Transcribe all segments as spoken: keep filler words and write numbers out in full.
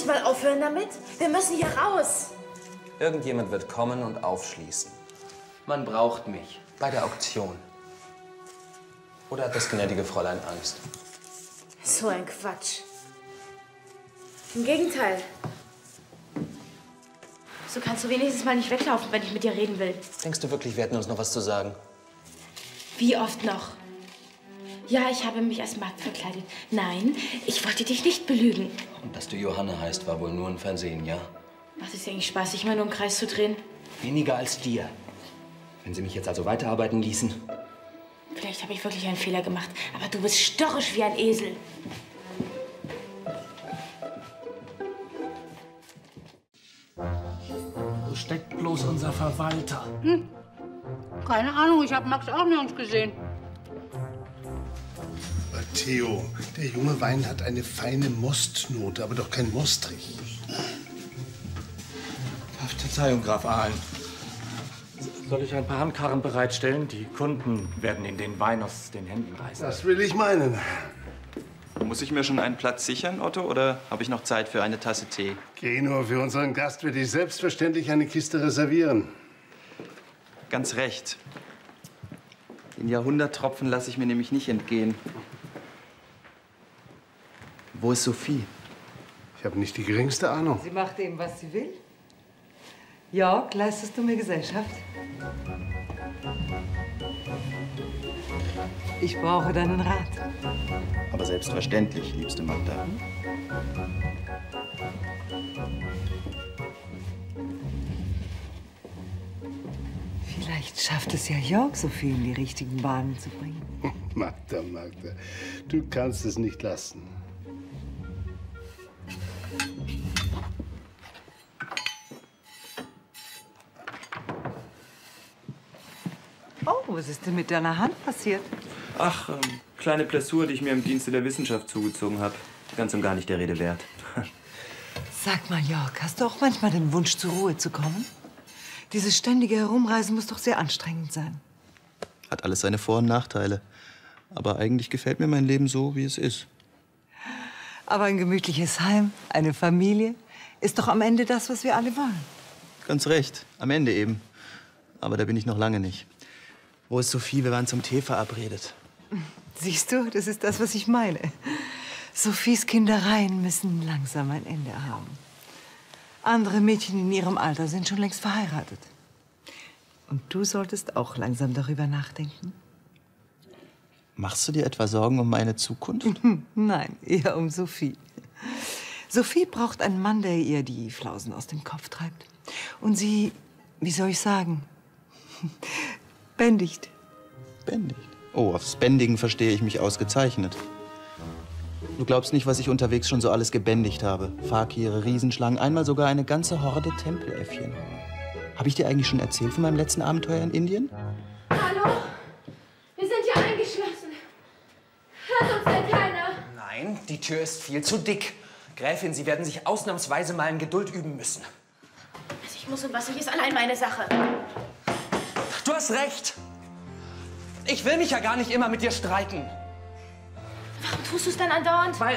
nicht mal aufhören damit? Wir müssen hier raus. Irgendjemand wird kommen und aufschließen. Man braucht mich bei der Auktion. Oder hat das gnädige Fräulein Angst? So ein Quatsch. Im Gegenteil. So kannst du wenigstens mal nicht weglaufen, wenn ich mit dir reden will. Denkst du wirklich, wir hätten uns noch was zu sagen? Wie oft noch? Ja, ich habe mich als Magd verkleidet. Nein, ich wollte dich nicht belügen. Und dass du Johanna heißt, war wohl nur ein Versehen, ja? Macht es dir eigentlich Spaß, sich immer nur im Kreis zu drehen? Weniger als dir. Wenn Sie mich jetzt also weiterarbeiten ließen. Vielleicht habe ich wirklich einen Fehler gemacht, aber du bist störrisch wie ein Esel. Wo steckt bloß unser Verwalter? Hm. Keine Ahnung, ich habe Max auch nirgends gesehen. Theo, der junge Wein hat eine feine Mostnote, aber doch kein Mostrich. Verzeihung, Graf Ahlen. Soll ich ein paar Handkarren bereitstellen? Die Kunden werden in den Wein aus den Händen reißen. Das will ich meinen. Muss ich mir schon einen Platz sichern, Otto, oder habe ich noch Zeit für eine Tasse Tee? Geh nur, für unseren Gast werde ich selbstverständlich eine Kiste reservieren. Ganz recht. Den Jahrhunderttropfen lasse ich mir nämlich nicht entgehen. Wo ist Sophie? Ich habe nicht die geringste Ahnung. Sie macht eben, was sie will. Jörg, leistest du mir Gesellschaft? Ich brauche deinen Rat. Aber selbstverständlich, liebste Magda. Vielleicht schafft es ja Jörg, Sophie in die richtigen Bahnen zu bringen. Magda, Magda, du kannst es nicht lassen. Oh, was ist denn mit deiner Hand passiert? Ach, ähm, kleine Blessur, die ich mir im Dienste der Wissenschaft zugezogen habe. Ganz und gar nicht der Rede wert. Sag mal, Jörg, hast du auch manchmal den Wunsch, zur Ruhe zu kommen? Dieses ständige Herumreisen muss doch sehr anstrengend sein. Hat alles seine Vor- und Nachteile. Aber eigentlich gefällt mir mein Leben so, wie es ist. Aber ein gemütliches Heim, eine Familie, ist doch am Ende das, was wir alle wollen. Ganz recht, am Ende eben. Aber da bin ich noch lange nicht. Wo ist Sophie? Wir waren zum Tee verabredet. Siehst du, das ist das, was ich meine. Sophies Kindereien müssen langsam ein Ende haben. Andere Mädchen in ihrem Alter sind schon längst verheiratet. Und du solltest auch langsam darüber nachdenken. Machst du dir etwa Sorgen um meine Zukunft? Nein, eher um Sophie. Sophie braucht einen Mann, der ihr die Flausen aus dem Kopf treibt. Und sie, wie soll ich sagen, bändigt. Bändigt? Oh, aufs Bändigen verstehe ich mich ausgezeichnet. Du glaubst nicht, was ich unterwegs schon so alles gebändigt habe. Fakire, Riesenschlangen, einmal sogar eine ganze Horde Tempeläffchen. Habe ich dir eigentlich schon erzählt von meinem letzten Abenteuer in Indien? Hallo? Wir sind hier eingeschlossen. Hört uns denn keiner? Nein, die Tür ist viel zu dick. Gräfin, Sie werden sich ausnahmsweise mal in Geduld üben müssen. Was ich muss und was nicht, ist allein meine Sache. Du hast recht. Ich will mich ja gar nicht immer mit dir streiten. Warum tust du es dann andauernd? Weil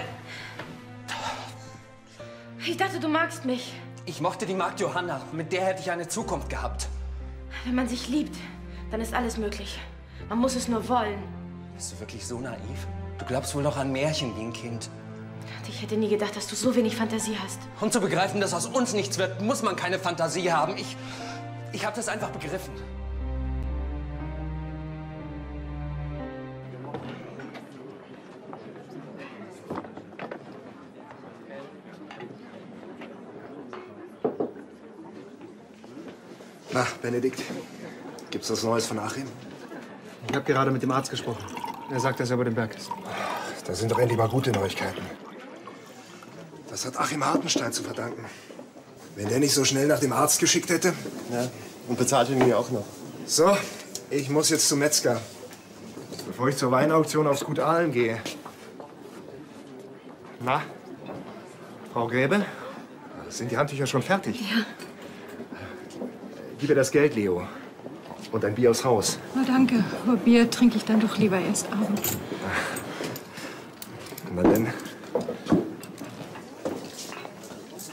Ich dachte, du magst mich. ich mochte die Magd Johanna. Mit der hätte ich eine Zukunft gehabt. Wenn man sich liebt, dann ist alles möglich. Man muss es nur wollen. Bist du wirklich so naiv? Du glaubst wohl noch an Märchen wie ein Kind. Und ich hätte nie gedacht, dass du so wenig Fantasie hast. Um zu begreifen, dass aus uns nichts wird, muss man keine Fantasie haben. Ich, ich habe das einfach begriffen. Na, Benedikt, gibt's was Neues von Achim? Ich habe gerade mit dem Arzt gesprochen. Er sagt, dass er über den Berg ist. Das sind doch endlich mal gute Neuigkeiten. Das hat Achim Hartenstein zu verdanken. Wenn der nicht so schnell nach dem Arzt geschickt hätte. Ja, und bezahlt ihn mir auch noch. So, ich muss jetzt zum Metzger. Bevor ich zur Weinauktion aufs Gut Ahlen gehe. Na, Frau Gräbe? Sind die Handtücher schon fertig? Ja. Gib mir das Geld, Leo. Und ein Bier aufs Haus. Na danke, aber Bier trinke ich dann doch lieber erst abends. Na denn.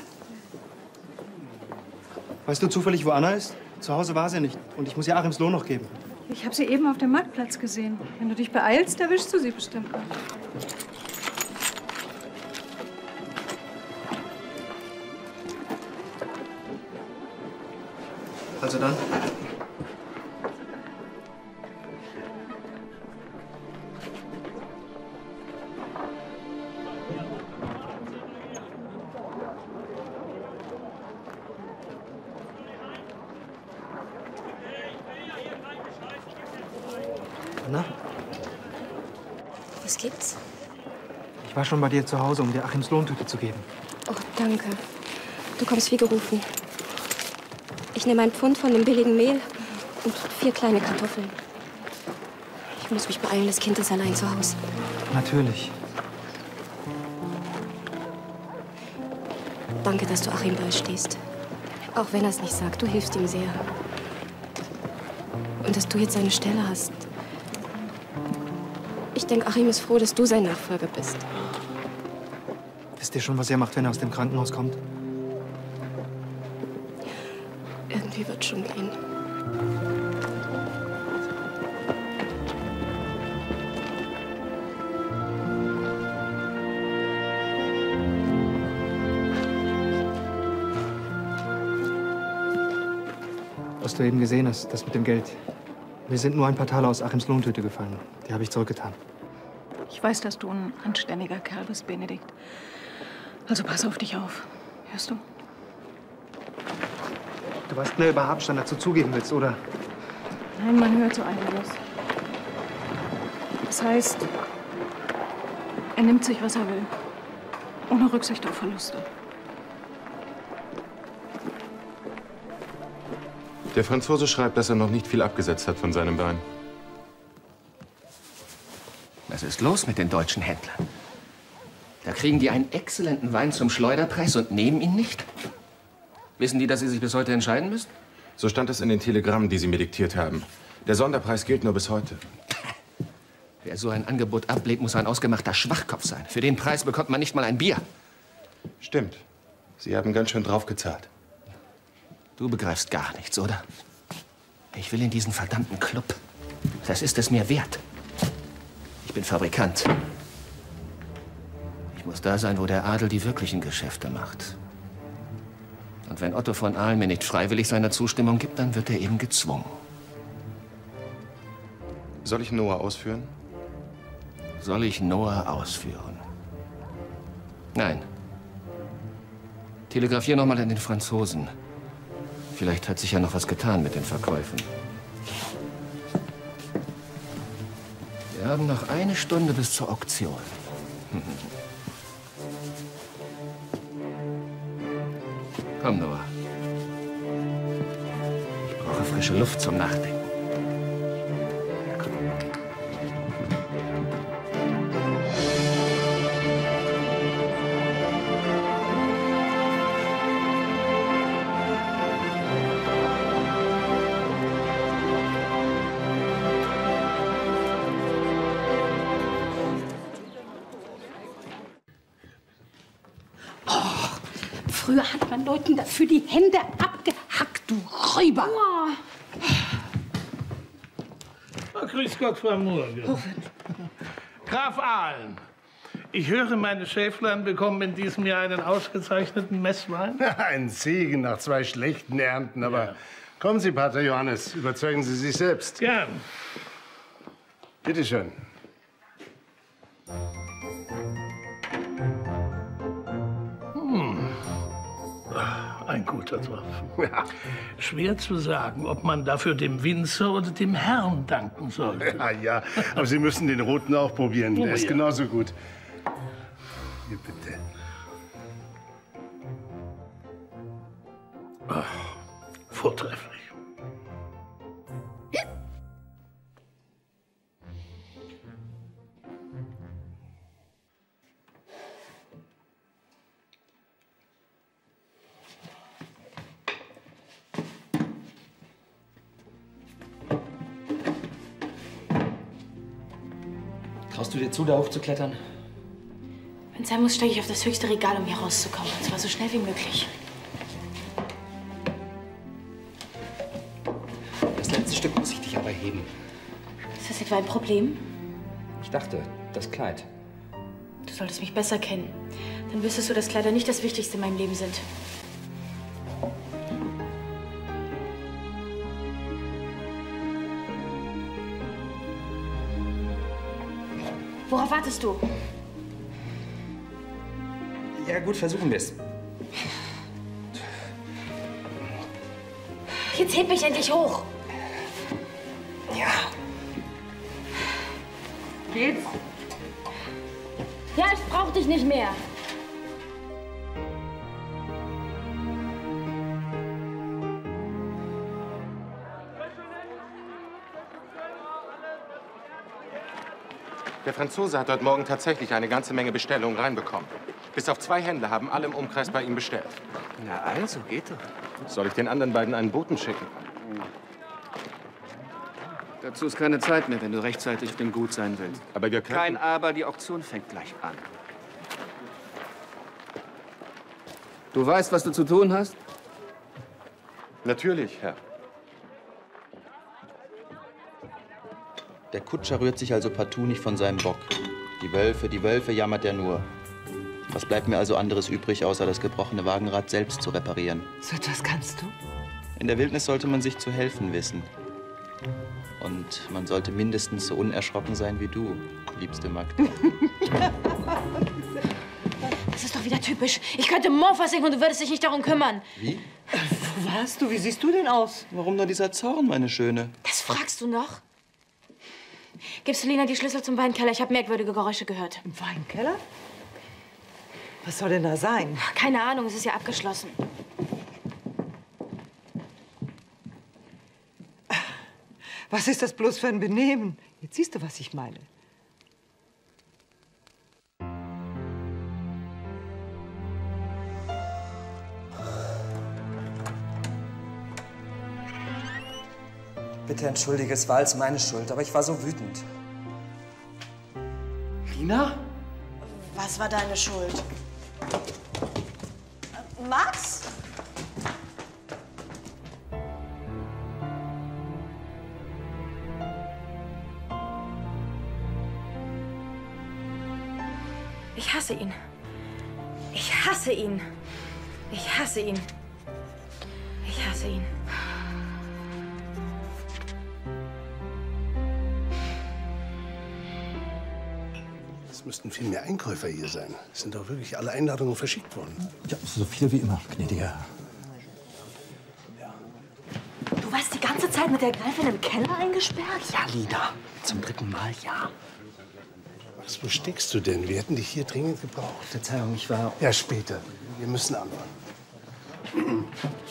Weißt du zufällig, wo Anna ist? Zu Hause war sie nicht. Und ich muss ihr Achims Lohn noch geben. Ich habe sie eben auf dem Marktplatz gesehen. Wenn du dich beeilst, erwischst du sie bestimmt noch. Also dann. Anna? Was gibt's? Ich war schon bei dir zu Hause, um dir Achims Lohntüte zu geben. Oh, danke. Du kommst wie gerufen. Ich nehme ein Pfund von dem billigen Mehl und vier kleine Kartoffeln. Ich muss mich beeilen, das Kind ist allein zu Hause. Natürlich. Danke, dass du Achim beistehst. Auch wenn er es nicht sagt, du hilfst ihm sehr. Und dass du jetzt seine Stelle hast. Ich denke, Achim ist froh, dass du sein Nachfolger bist. Wisst ihr schon, was er macht, wenn er aus dem Krankenhaus kommt? Irgendwie wird schon gehen. Was du eben gesehen hast, das mit dem Geld. Mir sind nur ein paar Taler aus Achims Lohntüte gefallen. Die habe ich zurückgetan. Ich weiß, dass du ein anständiger Kerl bist, Benedikt. Also pass auf dich auf. Hörst du? Du weißt, ne, über Habstand dazu zugeben willst, oder? Nein, man hört so einiges. Das heißt, er nimmt sich, was er will. Ohne Rücksicht auf Verluste. Der Franzose schreibt, dass er noch nicht viel abgesetzt hat von seinem Wein. Was ist los mit den deutschen Händlern? Da kriegen die einen exzellenten Wein zum Schleuderpreis und nehmen ihn nicht? Wissen die, dass sie sich bis heute entscheiden müssen? So stand es in den Telegrammen, die Sie mir diktiert haben. Der Sonderpreis gilt nur bis heute. Wer so ein Angebot ablehnt, muss ein ausgemachter Schwachkopf sein. Für den Preis bekommt man nicht mal ein Bier. Stimmt. Sie haben ganz schön draufgezahlt. Du begreifst gar nichts, oder? Ich will in diesen verdammten Club. Das ist es mir wert. Ich bin Fabrikant. Ich muss da sein, wo der Adel die wirklichen Geschäfte macht. Und wenn Otto von Aalen mir nicht freiwillig seine Zustimmung gibt, dann wird er eben gezwungen. Soll ich Noah ausführen? Soll ich Noah ausführen? Nein. Telegrafier noch mal an den Franzosen. Vielleicht hat sich ja noch was getan mit den Verkäufen. Wir haben noch eine Stunde bis zur Auktion. Komm, Noah. Ich brauche frische Luft zum Nachdenken. Früher hat man Leuten dafür die Hände abgehackt, du Räuber. Oh, grüß Gott, Frau Murge. Graf Aalen, ich höre, meine Schäflein bekommen in diesem Jahr einen ausgezeichneten Messwein. Ein Segen nach zwei schlechten Ernten, aber ja. Kommen Sie, Pater Johannes, überzeugen Sie sich selbst. Gern. Bitte schön. Hm. Ein guter Tropfen. Ja. Schwer zu sagen, ob man dafür dem Winzer oder dem Herrn danken sollte. Ja, ja, aber Sie müssen den roten auch probieren. Oh, Der ist ja. genauso gut. Hier, bitte. Ach, vortrefflich. Traust du dir zu, da hochzuklettern? Wenn es sein muss, steige ich auf das höchste Regal, um hier rauszukommen. Und zwar so schnell wie möglich. heben. Ist das etwa ein Problem? Ich dachte, das Kleid. Du solltest mich besser kennen. Dann wüsstest du, dass Kleider nicht das Wichtigste in meinem Leben sind. Worauf wartest du? Ja gut, versuchen wir es. Jetzt heb mich endlich hoch. Ja. Geht's? Ja, ich brauch dich nicht mehr. Der Franzose hat heute Morgen tatsächlich eine ganze Menge Bestellungen reinbekommen. Bis auf zwei Händler haben alle im Umkreis bei ihm bestellt. Na also, geht doch. Soll ich den anderen beiden einen Boten schicken? Dazu ist keine Zeit mehr, wenn du rechtzeitig auf dem Gut sein willst. Aber wir können... Kein Aber, die Auktion fängt gleich an. Du weißt, was du zu tun hast? Natürlich, Herr. Der Kutscher rührt sich also partout nicht von seinem Bock. Die Wölfe, die Wölfe jammert er nur. Was bleibt mir also anderes übrig, außer das gebrochene Wagenrad selbst zu reparieren? So etwas kannst du? In der Wildnis sollte man sich zu helfen wissen. Und man sollte mindestens so unerschrocken sein wie du, liebste Magda. Das ist doch wieder typisch. Ich könnte Mofa singen und du würdest dich nicht darum kümmern. Wie? Wo warst du? Wie siehst du denn aus? Warum nur dieser Zorn, meine Schöne? Das fragst du noch? Gibst du Lina die Schlüssel zum Weinkeller? Ich habe merkwürdige Geräusche gehört. Im Weinkeller? Was soll denn da sein? Keine Ahnung, es ist ja abgeschlossen. Was ist das bloß für ein Benehmen? Jetzt siehst du, was ich meine. Bitte entschuldige, es war alles meine Schuld, aber ich war so wütend. Lina? Was war deine Schuld? Max? Ich hasse ihn. Ich hasse ihn. Ich hasse ihn. Ich hasse ihn. Es müssten viel mehr Einkäufer hier sein. Es sind doch wirklich alle Einladungen verschickt worden. Ja, so viel wie immer, gnädiger. Du warst die ganze Zeit mit der Gräfin im Keller eingesperrt? Ja, Lina. Zum dritten Mal, ja. Max, wo steckst du denn? Wir hätten dich hier dringend gebraucht. Verzeihung, ich war... Ja, später. Wir müssen anfangen.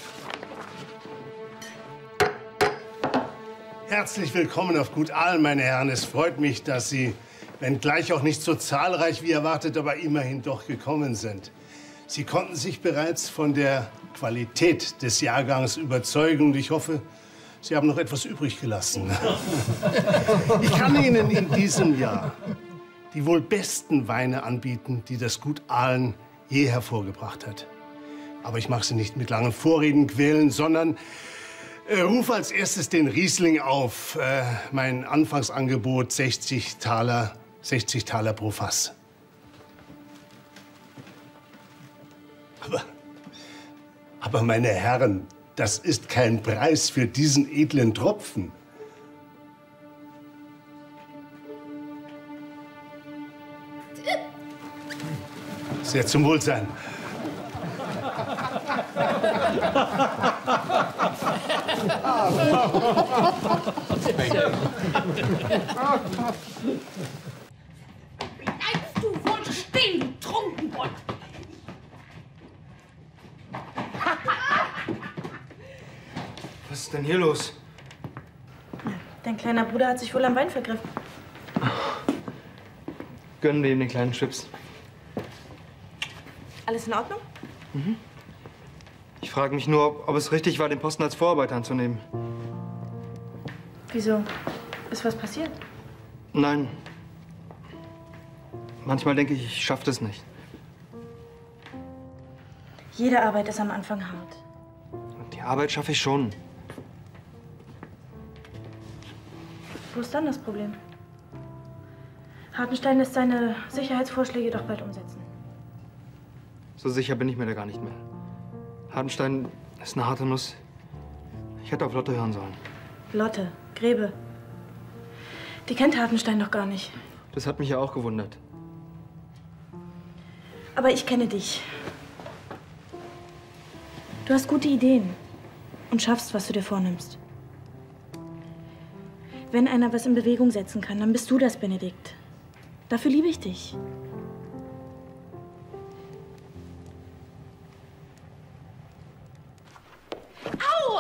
Herzlich willkommen auf Gut Aalen, meine Herren. Es freut mich, dass Sie, wenngleich auch nicht so zahlreich wie erwartet, aber immerhin doch gekommen sind. Sie konnten sich bereits von der Qualität des Jahrgangs überzeugen und ich hoffe, Sie haben noch etwas übrig gelassen. Ich kann Ihnen in diesem Jahr die wohl besten Weine anbieten, die das Gut Aalen je hervorgebracht hat. Aber ich mache Sie nicht mit langen Vorreden quälen, sondern äh, rufe als erstes den Riesling auf. Äh, mein Anfangsangebot sechzig Taler, sechzig Taler pro Fass. Aber, aber meine Herren, das ist kein Preis für diesen edlen Tropfen. Sehr zum Wohlsein. Bleibst du wohl stehen, du Trunkenbold! Was ist denn hier los? Dein kleiner Bruder hat sich wohl am Wein vergriffen. Gönnen wir ihm den kleinen Chips. Alles in Ordnung? Mhm. Ich frage mich nur, ob, ob es richtig war, den Posten als Vorarbeiter anzunehmen. Wieso? Ist was passiert? Nein. Manchmal denke ich, ich schaffe das nicht. Jede Arbeit ist am Anfang hart. Die Arbeit schaffe ich schon. Wo ist dann das Problem? Hartenstein lässt seine Sicherheitsvorschläge doch bald umsetzen. So sicher bin ich mir da gar nicht mehr. Hartenstein ist eine harte Nuss. Ich hätte auf Lotte hören sollen. Lotte, Grebe. Die kennt Hartenstein doch gar nicht. Das hat mich ja auch gewundert. Aber ich kenne dich. Du hast gute Ideen und schaffst, was du dir vornimmst. Wenn einer was in Bewegung setzen kann, dann bist du das, Benedikt. Dafür liebe ich dich. Au!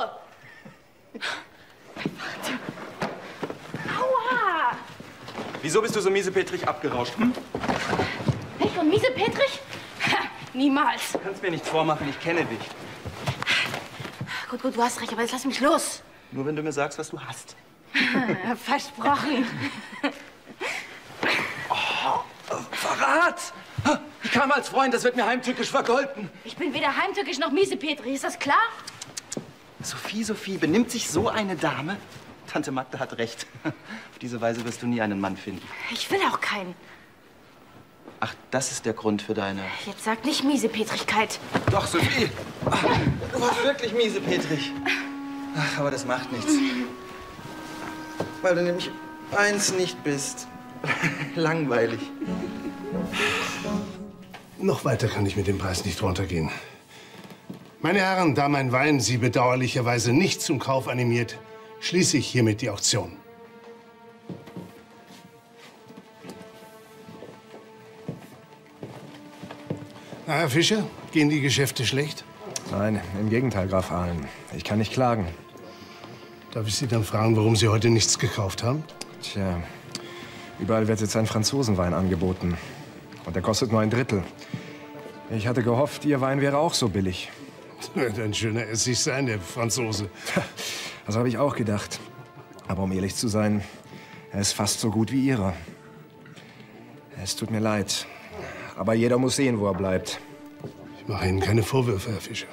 Aua! Wieso bist du so miesepetrig abgerauscht? Hm? Ich und miesepetrig? Niemals. Du kannst mir nichts vormachen, ich kenne dich. Gut, gut, du hast recht, aber jetzt lass mich los. Nur wenn du mir sagst, was du hast. Versprochen. Oh, Verrat! Ich kam als Freund, das wird mir heimtückisch vergolten. Ich bin weder heimtückisch noch miesepetrig, ist das klar? Sophie, Sophie, benimmt sich so eine Dame? Tante Magda hat recht. Auf diese Weise wirst du nie einen Mann finden. Ich will auch keinen. Ach, das ist der Grund für deine... Jetzt sag nicht Miesepetrigkeit. Doch, Sophie! Du warst wirklich miesepetrig. Ach, aber das macht nichts. Weil du nämlich eins nicht bist. Langweilig. Noch weiter kann ich mit dem Preis nicht runtergehen. Meine Herren, da mein Wein Sie bedauerlicherweise nicht zum Kauf animiert, schließe ich hiermit die Auktion. Na, Herr Fischer, gehen die Geschäfte schlecht? Nein, im Gegenteil, Graf Ahlen. Ich kann nicht klagen. Darf ich Sie dann fragen, warum Sie heute nichts gekauft haben? Tja, überall wird jetzt ein Franzosenwein angeboten. Und der kostet nur ein Drittel. Ich hatte gehofft, Ihr Wein wäre auch so billig. Wird ein schöner Essig sein, der Franzose. Das habe ich auch gedacht. Aber um ehrlich zu sein, er ist fast so gut wie Ihrer. Es tut mir leid. Aber jeder muss sehen, wo er bleibt. Ich mache Ihnen keine Vorwürfe, Herr Fischer.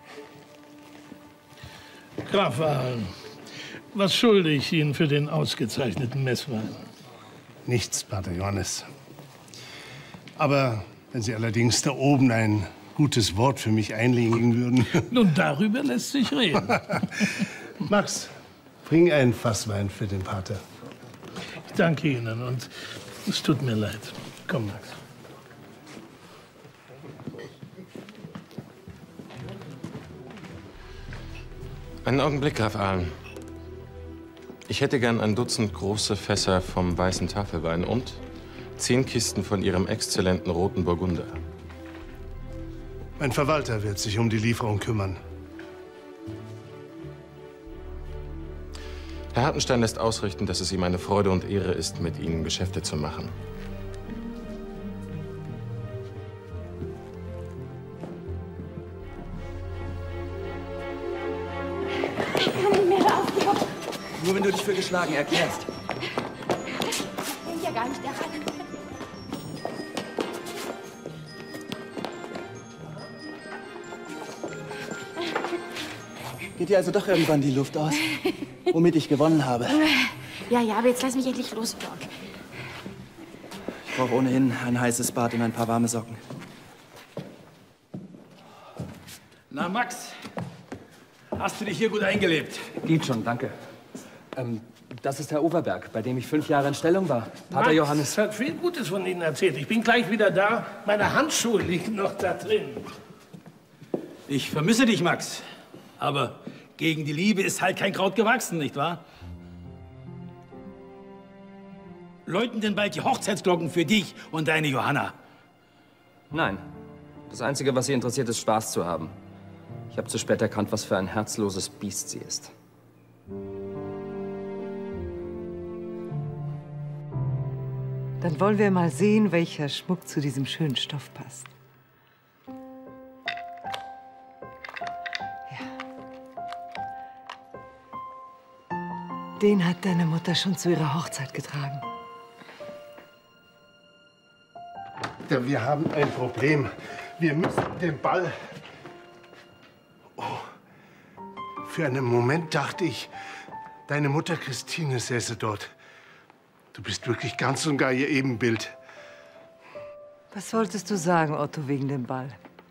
Graf Ahlen, was schulde ich Ihnen für den ausgezeichneten Messwein? Nichts, Pater Johannes. Aber wenn Sie allerdings da oben ein gutes Wort für mich einlegen würden. Nun, darüber lässt sich reden. Max, bring ein Fass Wein für den Pater. Ich danke Ihnen und es tut mir leid. Komm, Max. Einen Augenblick, Graf Ahlen. Ich hätte gern ein Dutzend große Fässer vom weißen Tafelwein und zehn Kisten von Ihrem exzellenten roten Burgunder. Mein Verwalter wird sich um die Lieferung kümmern. Herr Hartenstein lässt ausrichten, dass es ihm eine Freude und Ehre ist, mit Ihnen Geschäfte zu machen. Nur wenn du dich für geschlagen erklärst. Ich bin ja gar nicht daran. Geht dir also doch irgendwann die Luft aus, womit ich gewonnen habe? Ja, ja, aber jetzt lass mich endlich los, Block. Ich brauche ohnehin ein heißes Bad und ein paar warme Socken. Na, Max, hast du dich hier gut eingelebt? Geht schon, danke. Ähm, das ist Herr Overberg, bei dem ich fünf Jahre in Stellung war. Pater Max Johannes. hat viel Gutes von Ihnen erzählt. Ich bin gleich wieder da. Meine Handschuhe liegen noch da drin. Ich vermisse dich, Max. Aber gegen die Liebe ist halt kein Kraut gewachsen, nicht wahr? Läuten denn bald die Hochzeitsglocken für dich und deine Johanna? Nein. Das Einzige, was sie interessiert, ist, Spaß zu haben. Ich habe zu spät erkannt, was für ein herzloses Biest sie ist. Dann wollen wir mal sehen, welcher Schmuck zu diesem schönen Stoff passt. Ja. Den hat deine Mutter schon zu ihrer Hochzeit getragen. Ja, wir haben ein Problem. Wir müssen den Ball... Oh. Für einen Moment dachte ich, deine Mutter Christine säße dort. Du bist wirklich ganz und gar ihr Ebenbild. Was wolltest du sagen, Otto, wegen dem Ball?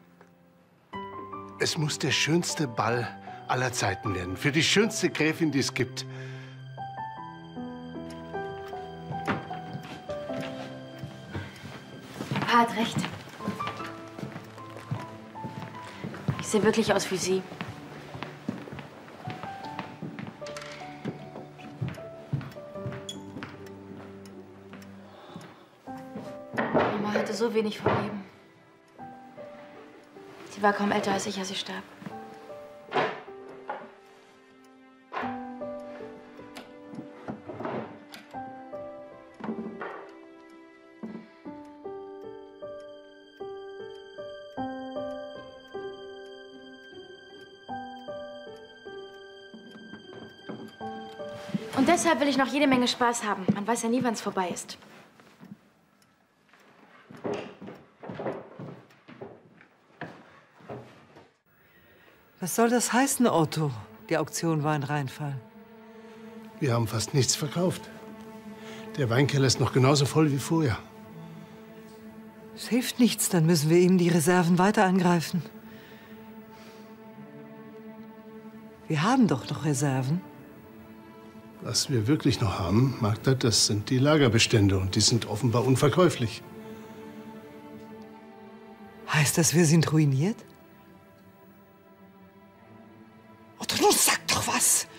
Es muss der schönste Ball aller Zeiten werden. Für die schönste Gräfin, die es gibt. Papa hat recht. Ich sehe wirklich aus wie sie. Mama hatte so wenig vom Leben. Sie war kaum älter als ich, als sie starb. Und deshalb will ich noch jede Menge Spaß haben. Man weiß ja nie, wann es vorbei ist. Was soll das heißen, Otto? Die Auktion war ein Reinfall. Wir haben fast nichts verkauft. Der Weinkeller ist noch genauso voll wie vorher. Es hilft nichts, dann müssen wir ihm die Reserven weiter angreifen. Wir haben doch noch Reserven. Was wir wirklich noch haben, Magda, das sind die Lagerbestände. Und die sind offenbar unverkäuflich. Heißt das, wir sind ruiniert? Otto, nun sag doch was!